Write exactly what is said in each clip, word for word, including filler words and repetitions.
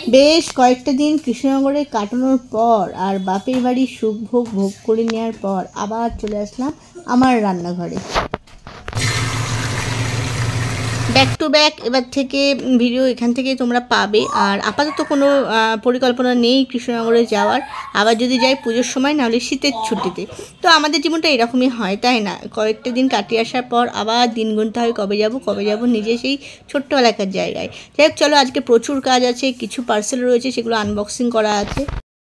বেশ কয়েকটা দিন কৃষ্ণনগরে কাটানোর পর আর বাপের বাড়ির সুখ ভোগ ভোগ করে নেওয়ার পর আবার চলে আসলাম আমার রান্নাঘরে। ব্যাক টু ব্যাক এবার থেকে ভিডিও এখান থেকে তোমরা পাবে। আর আপাতত কোনো পরিকল্পনা নেই কৃষ্ণনগরে যাওয়ার, আবার যদি যাই পুজোর সময়, নাহলে শীতের ছুটিতে। তো আমাদের জীবনটা এরকমই হয়, তাই না? কয়েকটা দিন কাটিয়ে আসার পর আবার দিন গুনতে হয় কবে যাব কবে যাব নিজে সেই ছোট্ট এলাকার জায়গায়। যাই হোক, চলো আজকে প্রচুর কাজ আছে, কিছু পার্সেল রয়েছে, সেগুলো আনবক্সিং করা আছে।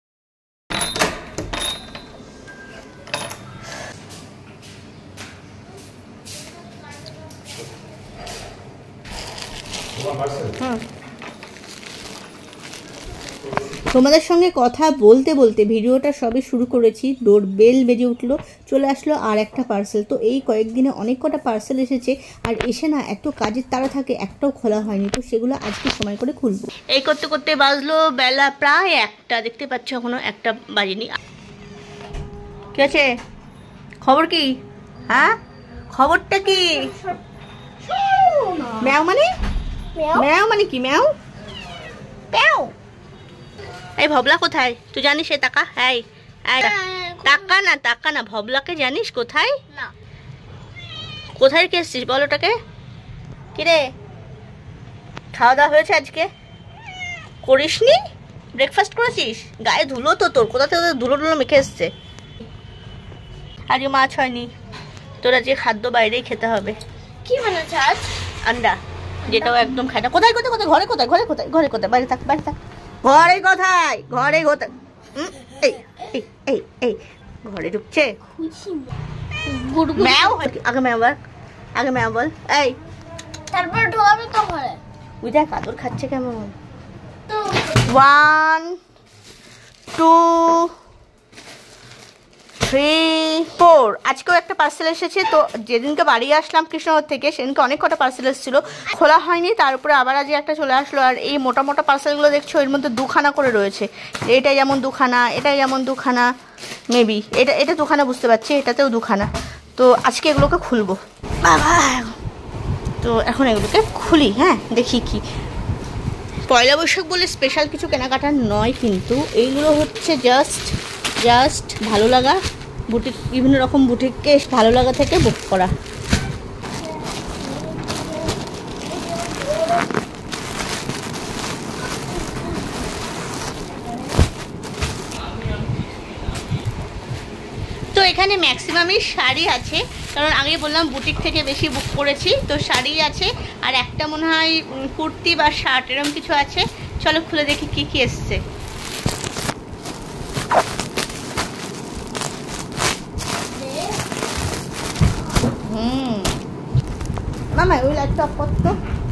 তোমাদের সঙ্গে কথা বলতে বলতে ভিডিওটা সবে শুরু করেছি, ডোর বেল বেজে উঠলো, চলে আসলো আর একটা পার্সেল। তো এই কয়েকদিনে অনেক কটা পার্সেল এসেছে, আর এসে না এত কাজের তাড়া থাকে, একটাও খোলা হয়নি। তো সেগুলো আজকে সময় করে খুলবো। এই করতে করতে বাজলো বেলা প্রায় একটা, দেখতে পাচ্ছ এখনো একটা বাজেনি। কি আছে খবর? কি হ্যাঁ খবরটা কি? ম্যাও মানে ম্যাও মানে কি? ম্যাও প্যাও। এই ভবলা কোথায় তুই জানিস? এই টাকা, এই টাকা না টাকা না, ভবলাকে জানিস কোথায়? না। কোথায় রেখে এসছিস বল ওটাকে? কিরে, খাওয়া দাওয়া হয়েছে আজকে? করিসনি? ব্রেকফাস্ট করেছিস? গায়ে ধুলো তো তোর, কোথা থেকে ধুলো টুলো মেখে এসছে। আজকে মাছ হয়নি, তোর আজকে খাদ্য বাইরেই খেতে হবে। কি বানাচ্ছে আজ? আন্ডা, যেটাও একদম খায় না। কোথায় কোথায় কোথায় ঘরে কোথায় ঘরে কোথায় ঘরে কোথায় বাইরে থাক বাইরে থাক। ঘরে কোথায়? ঘরে কোথায়? এই এই এই এই ঘরে ঢুকছে। ম্যাও আগে ম্যাও বল, আগে ম্যাও বল। এই তারপর ঢোকাবে তো ঘরে। ওই দেখ আদর খাচ্ছে কেমন। One two three four. আজকেও একটা পার্সেল এসেছে। তো যেদিনকে বাড়ি আসলাম কৃষ্ণনগর থেকে, সেদিনকে অনেক কটা পার্সেল এসেছিলো, খোলা হয়নি। তার উপরে আবার আজ একটা চলে আসলো। আর এই মোটা মোটা পার্সেলগুলো দেখছো, এর মধ্যে দুখানা করে রয়েছে। এটা যেমন দুখানা, এটা যেমন দুখানা, মেবি এটা এটা দুখানা, বুঝতে পারছি, এটাতেও দুখানা। তো আজকে এগুলোকে খুলবো বাবা। তো এখন এগুলোকে খুলি, হ্যাঁ দেখি কি। পয়লা বৈশাখ বলে স্পেশাল কিছু কেনাকাটা নয়, কিন্তু এইগুলো হচ্ছে জাস্ট জাস্ট ভালো লাগা, বুটিক, বিভিন্ন রকম বুটিককে ভালো লাগা থেকে বুক করা। তো এখানে ম্যাক্সিমামই শাড়ি আছে, কারণ আগে বললাম বুটিক থেকে বেশি বুক করেছি। তো শাড়ি আছে, আর একটা মনে হয় কুর্তি বা শার্ট এরকম কিছু আছে। চলো খুলে দেখি কি কি এসছে। হুম মামা ওই লাইটটা অফ করতো,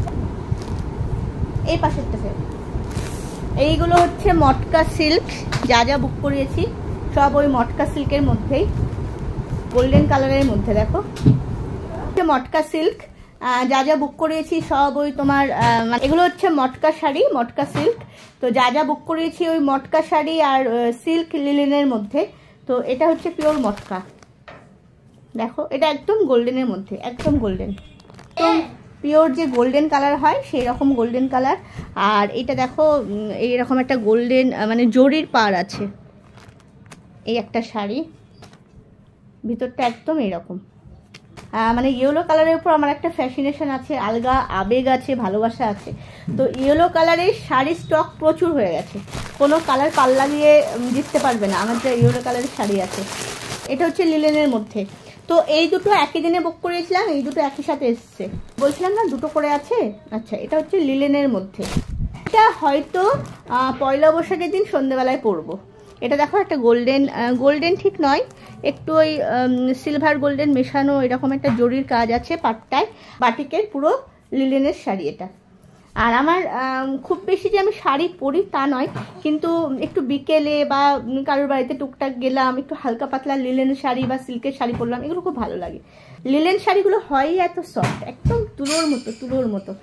এই পাশেরটা। এইগুলো হচ্ছে মটকা সিল্ক, যা যা বুক করিয়েছি সব ওই মটকা সিল্কের মধ্যেই, গোল্ডেন কালারের মধ্যে। দেখো মটকা সিল্ক, যা যা বুক করিয়েছি সব ওই তোমার, এগুলো হচ্ছে মটকা শাড়ি, মটকা সিল্ক। তো যা যা বুক করিয়েছি ওই মটকা শাড়ি আর সিল্ক লিলেনের মধ্যে। তো এটা হচ্ছে পিওর মটকা। দেখো এটা একদম গোল্ডেনের মধ্যে, একদম গোল্ডেন, একদম পিওর যে গোল্ডেন কালার হয় সেই রকম গোল্ডেন কালার। আর এটা দেখো এইরকম একটা গোল্ডেন মানে জরির পাড় আছে। এই একটা শাড়ি, ভিতরটা একদম এইরকম মানে ইয়েলো কালারের উপর আমার একটা ফ্যাসিনেশন আছে, আলগা আবেগ আছে, ভালোবাসা আছে। তো ইয়েলো কালারের শাড়ি স্টক প্রচুর হয়ে গেছে, কোনো কালার পাল্লা দিয়ে জিততে পারবে না আমার যে ইয়েলো কালারের শাড়ি আছে। এটা হচ্ছে লিলেনের মধ্যে। তো এই দুটো একই দিনে বুক করেছিলাম, এই দুটো একই সাথে এসছে। বলছিলাম না দুটো করে আছে। আচ্ছা, এটা হচ্ছে লিলেনের মধ্যে। এটা হয়তো পয়লা বৈশাখের দিন সন্ধ্যেবেলায় পরবো। এটা দেখো একটা গোল্ডেন, গোল্ডেন ঠিক নয়, একটু ওই সিলভার গোল্ডেন মেশানো এরকম একটা জরির কাজ আছে পাটটায়, বাটিকের পুরো লিলেনের শাড়ি এটা। আর আমার খুব বেশি যে আমি শাড়ি পরি তা নয়, কিন্তু একটু বিকেলে বা কারোর বাড়িতে টুকটাক গেলাম, একটু হালকা পাতলা লিলেনের শাড়ি বা সিল্কের শাড়ি পরলাম, এগুলো খুব ভালো লাগে। লিলেন শাড়িগুলো হয়ই এত সফট, একদম তুলোর মতো, তুলোর মতো।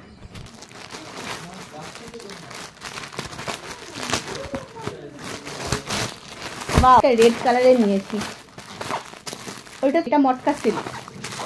বা রেড কালারের নিয়েছি, ওইটা এটা মটকা সিল্ক।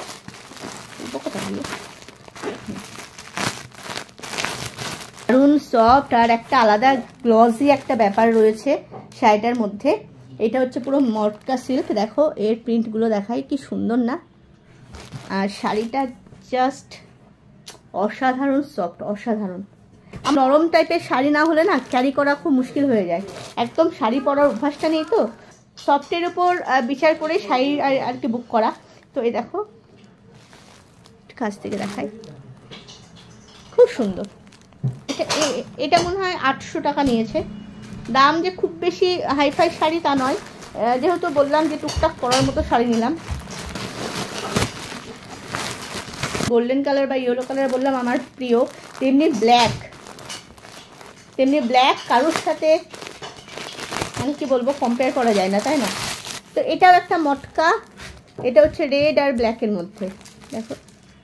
দারুণ সফট আর একটা আলাদা গ্লসি একটা ব্যাপার রয়েছে শাড়িটার মধ্যে। এটা হচ্ছে পুরো মটকা সিল্ক, দেখো এর প্রিন্টগুলো দেখাই কি সুন্দর না। আর শাড়িটা জাস্ট অসাধারণ সফট, অসাধারণ। নরম টাইপের শাড়ি না হলে না ক্যারি করা খুব মুশকিল হয়ে যায়, একদম শাড়ি পরার অভ্যাসটা নেই তো, সফটের উপর বিচার করে শাড়ি আর কি বুক করা। তো এই দেখো কাছ থেকে দেখাই, খুব সুন্দর। এটা এটা মনে হয় আটশো টাকা নিয়েছে। দাম যে খুব বেশি হাইফাই শাড়ি তা নয়, যেহেতু বললাম যে টুকটাক পরার মতো শাড়ি নিলাম। গোল্ডেন কালার বা ইয়েলো কালার বললাম আমার প্রিয়, তেমনি ব্ল্যাক, তেমনি ব্ল্যাক কারোর সাথে মানে কি বলবো কম্পেয়ার করা যায় না, তাই না? তো এটাও একটা মটকা, এটা হচ্ছে রেড আর ব্ল্যাকের মধ্যে, দেখো।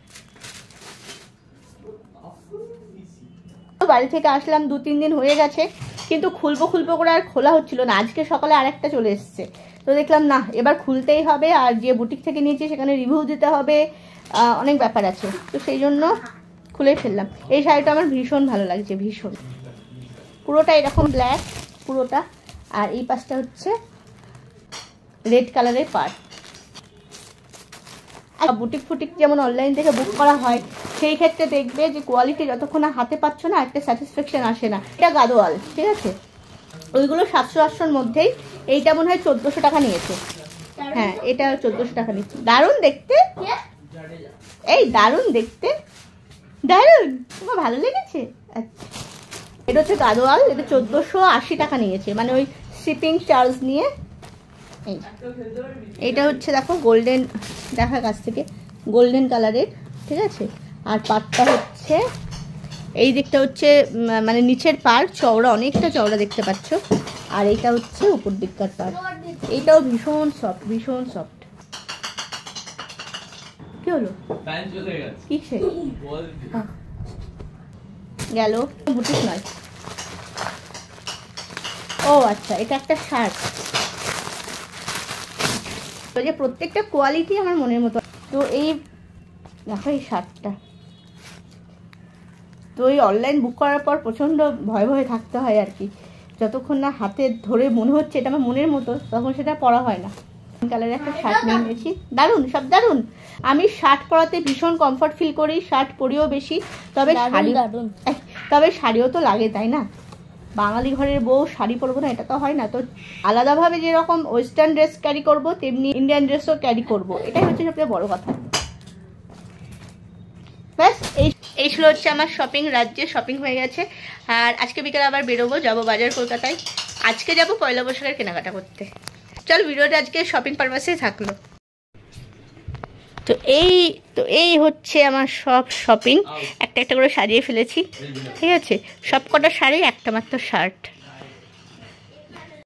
বাড়ি থেকে আসলাম দু তিন দিন হয়ে গেছে, কিন্তু খুলবো খুলবো করে আর খোলা হচ্ছিল না। আজকে সকালে আরেকটা চলে এসছে, তো দেখলাম না এবার খুলতেই হবে, আর যে বুটিক থেকে নিয়েছি সেখানে রিভিউ দিতে হবে, অনেক ব্যাপার আছে, তো সেই জন্য খুলে ফেললাম। এই শাড়িটা আমার ভীষণ ভালো লাগছে, ভীষণ। পুরোটা এরকম ব্ল্যাক পুরোটা, আর এই পাশটা হচ্ছে রেড কালারের পাড়। আর বুটিক ফুটিক যেমন অনলাইন থেকে বুক করা হয়, সেই ক্ষেত্রে দেখবে যে কোয়ালিটি যতক্ষণ না হাতে পাচ্ছ না একটা স্যাটিসফ্যাকশন আসে না। এটা গাদোয়াল, ঠিক আছে, ওইগুলো সাতশো আটশোর মধ্যেই, এইটা মনে হয় চোদ্দোশো টাকা নিয়েছে। হ্যাঁ, এটা চোদ্দোশো টাকা নিয়েছে। দারুণ দেখতে, এই দারুণ দেখতে, দারুণ, তোমার ভালো লেগেছে? আচ্ছা, এটা হচ্ছে গাদোয়াল, এটা চোদ্দোশো আশি টাকা নিয়েছে, মানে ওই শিপিং চার্জ নিয়ে। এইটা হচ্ছে দেখো গোল্ডেন, দেখা কাছ থেকে গোল্ডেন কালারের, ঠিক আছে। আর পাটটা হচ্ছে এই দিকটা হচ্ছে মানে নিচের পাড় চওড়া, অনেকটা চওড়া দেখতে পাচ্ছ, আর এইটা হচ্ছে উপর দিককার পাড়। এইটাও ভীষণ সফট, ভীষণ সফট। কি হলো? কিসে গেল? বুটিক নয়, ও আচ্ছা, এটা একটা শার্ট। তো যে প্রত্যেকটা কোয়ালিটি আমার মনের মতো। তো এই দেখো এই শার্টটা, তো এই অনলাইন বুক করার পর প্রচণ্ড ভয় ভয়ে থাকতে হয় আর কি, যতক্ষণ না হাতে ধরে মনে হচ্ছে এটা আমার মনের মতো, তখন সেটা পরা হয় না। কালারের একটা শার্ট নিয়ে নিয়েছি, দারুণ, সব দারুণ। আমি শার্ট পরাতে ভীষণ কমফর্ট ফিল করি, শার্ট পরিও বেশি, তবে শাড়ি তবে শাড়িও তো লাগে, তাই না? বাঙালি ঘরের বউ শাড়ি পরবো না এটা তো হয় না। তো আলাদাভাবে যেরকম ওয়েস্টার্ন ড্রেস ক্যারি করবো, তেমনি ইন্ডিয়ান ড্রেসও ক্যারি করবো, এটাই হচ্ছে সবচেয়ে বড় কথা। ব্যাস, এই এই ছিল হচ্ছে আমার শপিং, রাজ্যে শপিং হয়ে গেছে। আর আজকে বিকেলে আবার বেরোবো, যাবো বাজার কলকাতায়। আজকে যাবো পয়লা বৈশাখের কেনাকাটা করতে। চল, ভিডিওটা আজকে শপিং পারপাসেই থাকলো। তো এই তো এই হচ্ছে আমার সব শপিং, একটা একটা করে সাজিয়ে ফেলেছি, ঠিক আছে। সব কটা শাড়ি, একটা মাত্র শার্ট।